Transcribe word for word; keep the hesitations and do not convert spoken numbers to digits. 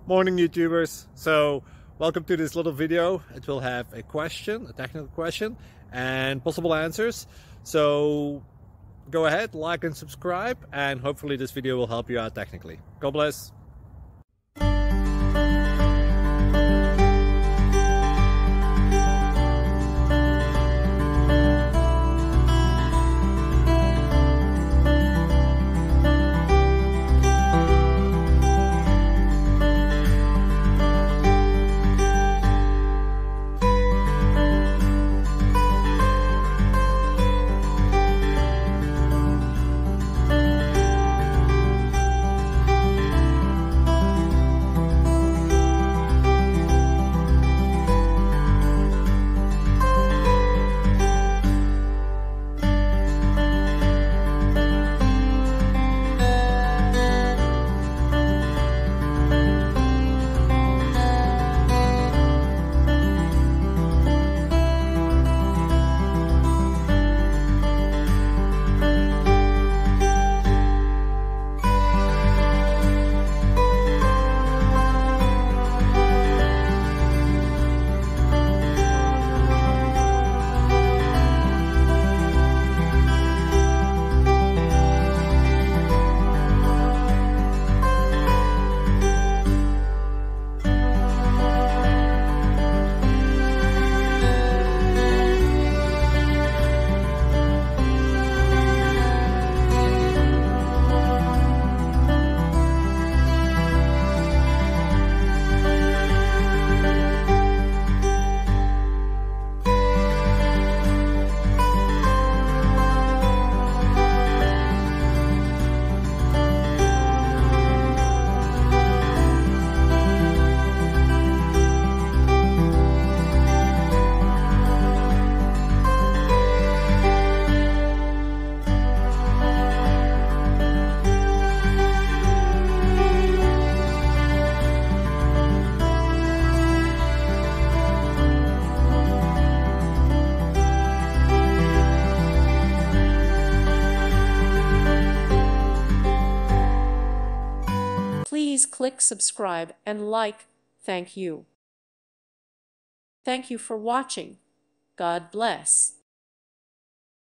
Morning YouTubers. So welcome to this little video. It will have a question, a technical question, and possible answers. So go ahead, like and subscribe, and hopefully this video will help you out technically. God bless. Please click subscribe and like. Thank you. Thank you for watching. God bless.